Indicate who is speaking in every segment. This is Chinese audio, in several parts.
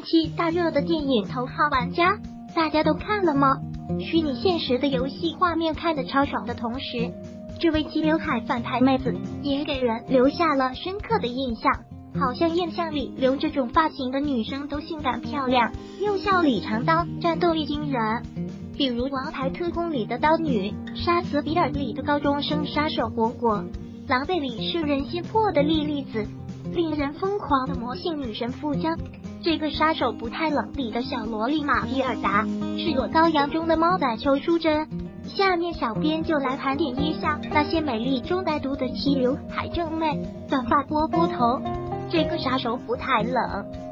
Speaker 1: 期大热的电影《头号玩家》，大家都看了吗？虚拟现实的游戏画面看得超爽的同时，这位齐刘海反派妹子也给人留下了深刻的印象。好像印象里留这种发型的女生都性感漂亮，又笑里藏刀，战斗力惊人。比如《王牌特工》里的刀女，杀死比尔里的高中生杀手果果，狼狈里摄人心魄的莉莉子，令人疯狂的魔性女神富江。这个杀手不太冷里的小萝莉玛蒂尔达，赤裸羔羊中的猫仔邱淑贞。下面小编就来盘点一下那些美丽中带毒的齐刘海正妹，短发波波头。这个杀手不太冷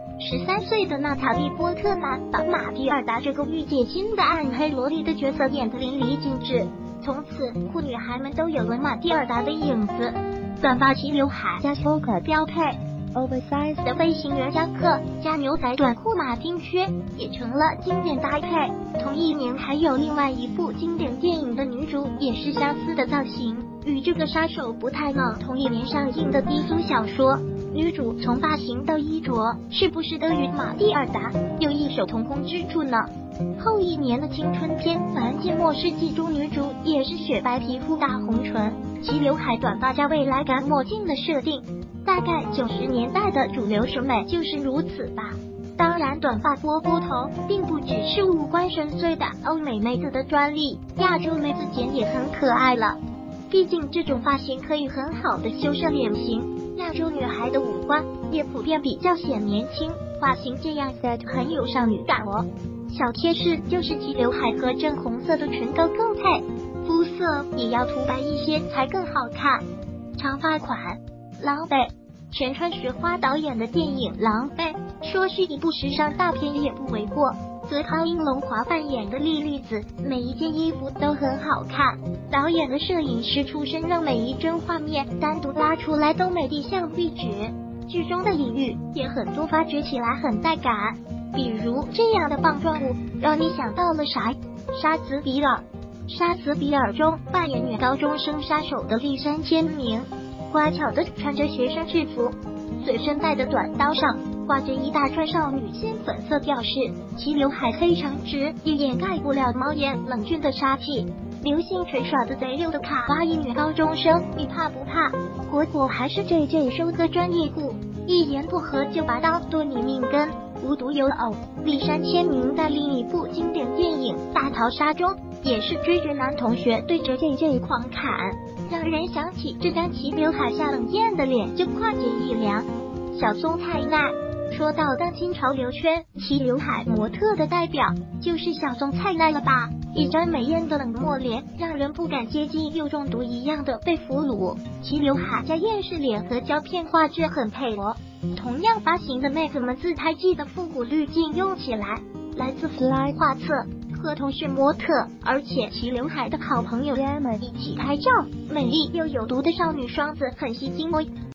Speaker 1: ，13岁的娜塔莉波特曼把玛蒂尔达这个御姐心的暗黑萝莉的角色演得淋漓尽致，从此酷女孩们都有了玛蒂尔达的影子。短发齐刘海加修改标配 ，oversize 的飞行员夹克加牛仔短裤马丁靴也成了经典搭配。同一年还有另外一部经典电影的女主也是相似的造型，与这个杀手不太冷同一年上映的低俗小说。女主从发型到衣着，是不是都与玛蒂尔达有异曲同工之处呢？后一年的青春片《蓝寂寞世纪》中，女主也是雪白皮肤、大红唇、齐刘海、短发加未来感墨镜的设定，大概90年代的主流审美就是如此吧。当然，短发波波头并不只是五官深邃的欧美妹子的专利，亚洲妹子剪也很可爱了。毕竟这种发型可以很好的修饰脸型，亚洲女孩的五官也普遍比较显年轻，发型这样 set 很有少女感哦。小贴士就是齐刘海和正红色的唇膏更配，肤色也要涂白一些才更好看。长发款狼狈，全川雪花导演的电影《狼狈》说是一部时尚大片也不为过。泽涛英龙华扮演的莉莉子，每一件衣服都很好看。导演的摄影师出身，让每一帧画面单独拉出来都美得像壁纸。剧中的隐喻也很多，发掘起来很带感。比如这样的棒状物，让你想到了啥？杀死比尔。杀死比尔中扮演女高中生杀手的栗山千明，乖巧的穿着学生制服，随身带的短刀上挂着一大串少女心粉色吊饰，齐刘海黑长直也掩盖不了猫眼冷峻的杀气。流星锤耍的贼溜的卡哇伊女高中生，你怕不怕？果果还是 JJ 收割专业户，一言不合就拔刀剁你命根，无独有偶，栗山千明在另一部经典电影《大逃杀》中也是追着男同学对着 JJ 狂砍，让人想起这张齐刘海下冷艳的脸就跨界一凉。小松菜奈，说到当今潮流圈齐刘海模特的代表就是小松菜奈了吧，一张美艳的冷漠脸，让人不敢接近，又中毒一样的被俘虏。齐刘海加厌世脸和胶片画质很配合。同样发型的妹子们自拍记得复古滤镜用起来，来自 Fly 画册，和同是模特，而且齐刘海的好朋友 Emma 一起拍照，美丽又有毒的少女双子很吸睛哦。